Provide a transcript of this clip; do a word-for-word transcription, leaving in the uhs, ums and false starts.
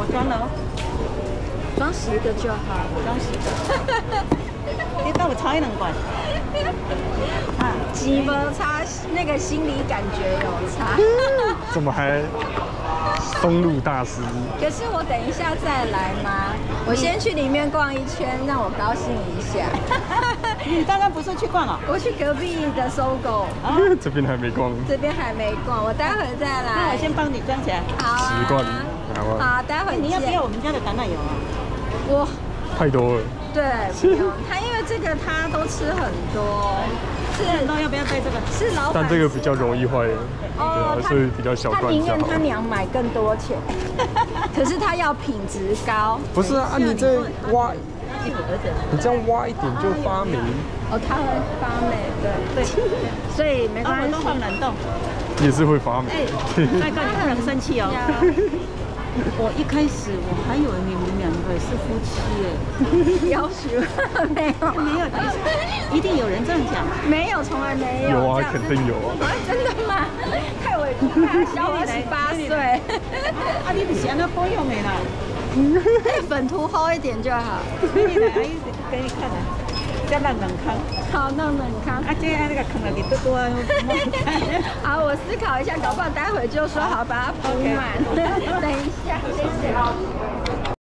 装了哦， 装十个就好， 装十个。你到我超一两罐。啊， 几分差，那个心理感觉有差。 怎么还松露大师？ 可是我等一下再来吗？我先去里面逛一圈，让我高兴一下。 你刚刚不是去逛了？ 我去隔壁的搜狗， 这边还没逛， 这边还没逛，我待会再来。 那我先帮你装起来。 好啊。 十罐，好啊。 好，待会你要不要我们家的橄榄油啊？ 我太多了。 对，不用。他因为这个他都吃很多， 吃很多要不要带这个？ 是老板。 但这个比较容易坏， 哦， 对啊，所以比较小罐他宁愿就好。 他娘买更多钱，可是他要品质高。 不是啊，你这挖，你这样挖一点就发霉。 哦，它会发霉，对对，所以没关系。 都放冷冻， 也是会发霉。 哎，帅哥，你不能生气哦。我一开始我还以为你们两个是夫妻耶， 要求没有没有，一定有人这样讲。 没有，从来没有。 有啊，肯定有啊。 真的吗？太委屈他，小我十八岁。 啊，你是安那保养的啦？ 粉涂厚一点就好。 给你来，阿姨给你看的，叫让冷康。 好，弄冷康。 啊，这那个坑了你多多啊。 好，我思考一下，搞不好待会就说好把它补满。等一下，谢谢。